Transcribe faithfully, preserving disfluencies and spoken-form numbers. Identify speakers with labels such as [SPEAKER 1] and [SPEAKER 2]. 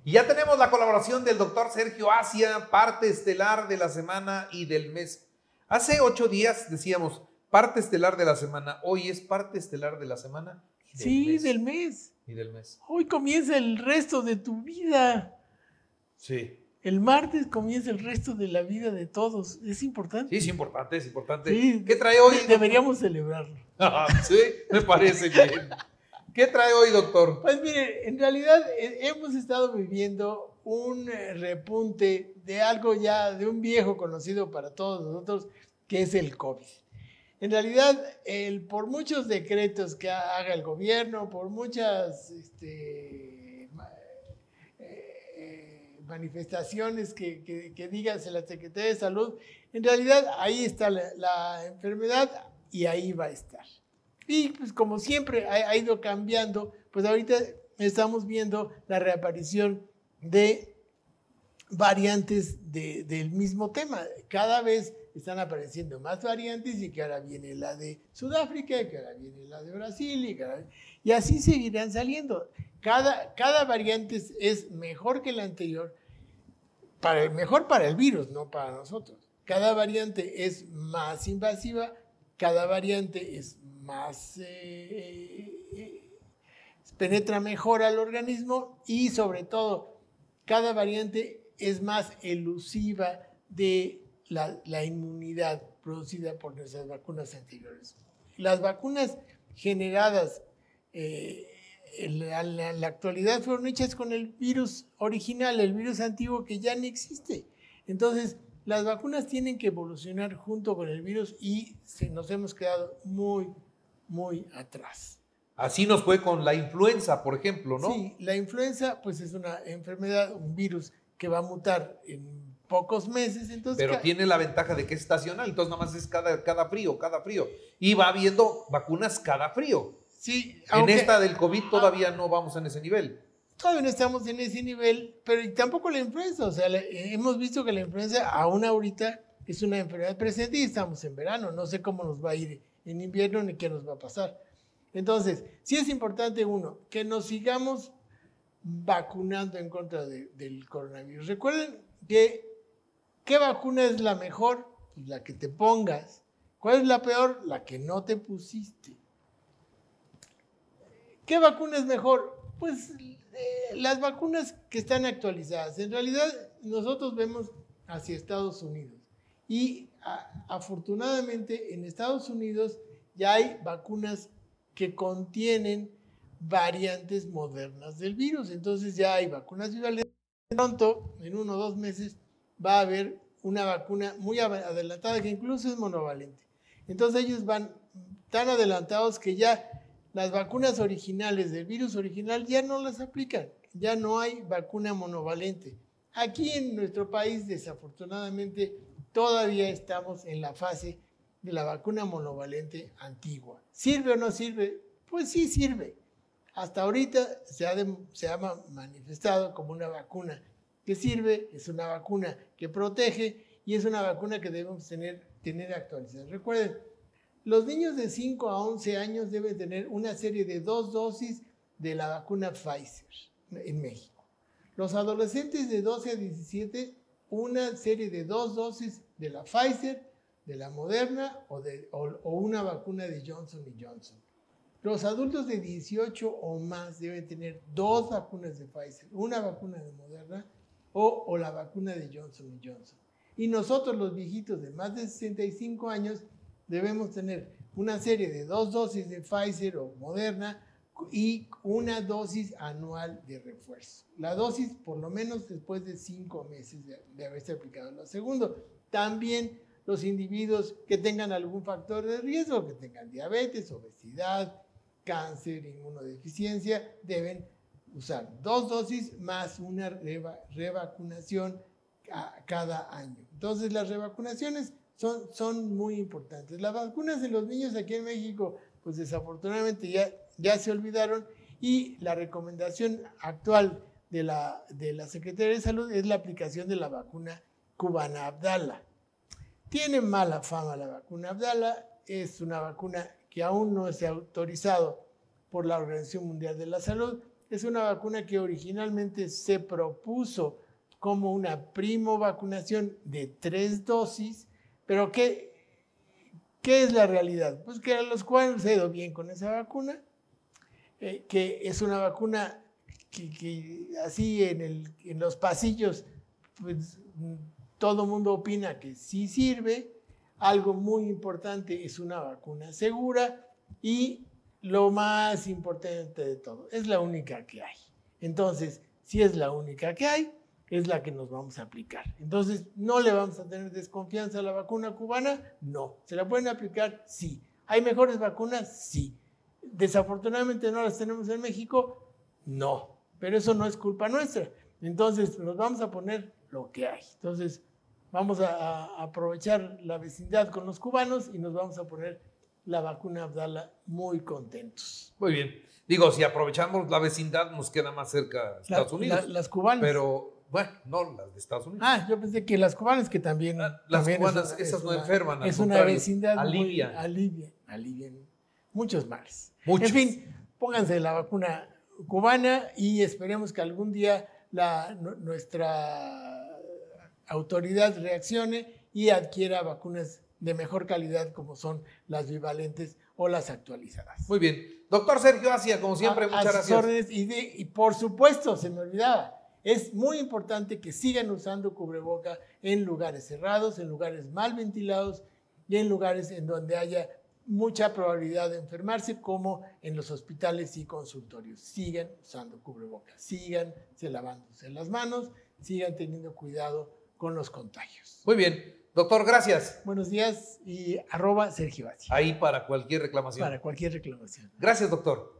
[SPEAKER 1] Y ya tenemos la colaboración del doctor Sergio Asia, parte estelar de la semana y del mes. Hace ocho días decíamos parte estelar de la semana, hoy es parte estelar de la semana y del
[SPEAKER 2] Sí,
[SPEAKER 1] mes.
[SPEAKER 2] del mes.
[SPEAKER 1] Y del mes.
[SPEAKER 2] Hoy comienza el resto de tu vida.
[SPEAKER 1] Sí.
[SPEAKER 2] El martes comienza el resto de la vida de todos. Es importante.
[SPEAKER 1] Sí, es importante, es importante.
[SPEAKER 2] Sí,
[SPEAKER 1] ¿Qué trae hoy?
[SPEAKER 2] Deberíamos celebrarlo.
[SPEAKER 1] Sí, me parece bien. ¿Qué trae hoy, doctor?
[SPEAKER 2] Pues mire, en realidad eh, hemos estado viviendo un eh, repunte de algo ya, de un viejo conocido para todos nosotros, que es el COVID. En realidad, el, por muchos decretos que haga el gobierno, por muchas este, eh, manifestaciones que, que, que diga la Secretaría de Salud, en realidad ahí está la, la enfermedad y ahí va a estar. Y pues como siempre ha, ha ido cambiando, pues ahorita estamos viendo la reaparición de variantes de, del mismo tema. Cada vez están apareciendo más variantes y que ahora viene la de Sudáfrica, que ahora viene la de Brasil y, ahora, y así seguirán saliendo. Cada, cada variante es, es mejor que la anterior, para el, mejor para el virus, no para nosotros. Cada variante es más invasiva, cada variante es más eh, eh, penetra mejor al organismo y sobre todo cada variante es más elusiva de la, la inmunidad producida por nuestras vacunas anteriores. Las vacunas generadas eh, en, la, en la actualidad fueron hechas con el virus original, el virus antiguo que ya no existe. Entonces, las vacunas tienen que evolucionar junto con el virus y se, nos hemos quedado muy, muy atrás.
[SPEAKER 1] Así nos fue con la influenza, por ejemplo, ¿no?
[SPEAKER 2] Sí, la influenza pues es una enfermedad, un virus que va a mutar en pocos meses. Entonces,
[SPEAKER 1] pero tiene la ventaja de que es estacional, entonces nada más es cada, cada frío, cada frío. Y va habiendo vacunas cada frío.
[SPEAKER 2] Sí,
[SPEAKER 1] en aunque, esta del COVID todavía no vamos en ese nivel.
[SPEAKER 2] Todavía no estamos en ese nivel, pero tampoco la influenza. O sea, la, hemos visto que la influenza aún ahorita es una enfermedad presente y estamos en verano. No sé cómo nos va a ir en invierno ni qué nos va a pasar. Entonces, sí es importante, uno, que nos sigamos vacunando en contra de, del coronavirus. Recuerden que, ¿qué vacuna es la mejor? Pues la que te pongas. ¿Cuál es la peor? La que no te pusiste. ¿Qué vacuna es mejor? Pues eh, las vacunas que están actualizadas. En realidad, nosotros vemos hacia Estados Unidos. Y a, afortunadamente, en Estados Unidos ya hay vacunas que contienen variantes modernas del virus. Entonces ya hay vacunas bivalentes. Pronto, en uno o dos meses, va a haber una vacuna muy adelantada que incluso es monovalente. Entonces ellos van tan adelantados que ya las vacunas originales del virus original ya no las aplican. Ya no hay vacuna monovalente. Aquí en nuestro país, desafortunadamente, todavía estamos en la fase de la vacuna monovalente antigua. ¿Sirve o no sirve? Pues sí sirve. Hasta ahorita se ha, de, se ha manifestado como una vacuna que sirve, es una vacuna que protege y es una vacuna que debemos tener, tener actualizada. Recuerden, los niños de cinco a once años deben tener una serie de dos dosis de la vacuna Pfizer en México. Los adolescentes de doce a diecisiete, una serie de dos dosis de la Pfizer, de la Moderna o, de, o, o una vacuna de Johnson y Johnson. Los adultos de dieciocho o más deben tener dos vacunas de Pfizer, una vacuna de Moderna o, o la vacuna de Johnson y Johnson. Y nosotros, los viejitos de más de sesenta y cinco años, debemos tener una serie de dos dosis de Pfizer o Moderna y una dosis anual de refuerzo. La dosis por lo menos después de cinco meses de, de haberse aplicado. Lo segundo, también los individuos que tengan algún factor de riesgo, que tengan diabetes, obesidad, cáncer, inmunodeficiencia, deben usar dos dosis más una reva, revacunación a cada año. Entonces las revacunaciones son, son muy importantes. Las vacunas de los niños aquí en México, pues desafortunadamente ya, ya se olvidaron y la recomendación actual de la, de la Secretaría de Salud es la aplicación de la vacuna cubana Abdala. Tiene mala fama la vacuna Abdala, es una vacuna que aún no se ha autorizado por la Organización Mundial de la Salud es una vacuna que originalmente se propuso como una primo vacunación de tres dosis, pero ¿qué, qué es la realidad? Pues que a los cubanos se ha ido bien con esa vacuna, eh, que es una vacuna que, que así en, el, en los pasillos, pues todo el mundo opina que sí sirve. Algo muy importante, es una vacuna segura y lo más importante de todo, es la única que hay. Entonces, si es la única que hay, es la que nos vamos a aplicar. Entonces, ¿no le vamos a tener desconfianza a la vacuna cubana? No. ¿Se la pueden aplicar? Sí. ¿Hay mejores vacunas? Sí. Desafortunadamente no las tenemos en México, no. Pero eso no es culpa nuestra. Entonces, nos vamos a poner lo que hay. Entonces, vamos a, a aprovechar la vecindad con los cubanos y nos vamos a poner la vacuna Abdala muy contentos.
[SPEAKER 1] Muy bien. Digo, si aprovechamos la vecindad, nos queda más cerca Estados
[SPEAKER 2] la,
[SPEAKER 1] Unidos.
[SPEAKER 2] La, las cubanas.
[SPEAKER 1] Pero, bueno, no las de Estados Unidos.
[SPEAKER 2] Ah, yo pensé que las cubanas que también...
[SPEAKER 1] Ah, las
[SPEAKER 2] también
[SPEAKER 1] cubanas,
[SPEAKER 2] una,
[SPEAKER 1] esas no
[SPEAKER 2] una,
[SPEAKER 1] enferman.
[SPEAKER 2] Es una vecindad
[SPEAKER 1] alivian.
[SPEAKER 2] muy... Alivian. Alivian muchos males.
[SPEAKER 1] Muchos.
[SPEAKER 2] En fin, pónganse la vacuna cubana y esperemos que algún día la, nuestra autoridad reaccione y adquiera vacunas de mejor calidad como son las bivalentes o las actualizadas.
[SPEAKER 1] Muy bien. Doctor Sergio Asia, como siempre,
[SPEAKER 2] a,
[SPEAKER 1] muchas
[SPEAKER 2] a
[SPEAKER 1] gracias.
[SPEAKER 2] Órdenes y, de, y por supuesto, se me olvidaba, es muy importante que sigan usando cubreboca en lugares cerrados, en lugares mal ventilados y en lugares en donde haya mucha probabilidad de enfermarse, como en los hospitales y consultorios. Sigan usando cubrebocas, sigan se lavándose las manos, sigan teniendo cuidado con los contagios.
[SPEAKER 1] Muy bien. Doctor, gracias.
[SPEAKER 2] Buenos días y arroba Sergio Asia.
[SPEAKER 1] Ahí para cualquier reclamación.
[SPEAKER 2] Para cualquier reclamación.
[SPEAKER 1] Gracias, doctor.